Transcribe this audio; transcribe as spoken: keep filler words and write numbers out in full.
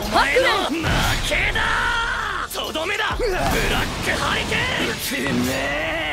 前の負けだ。とどめだブラックハリケーン。てめえ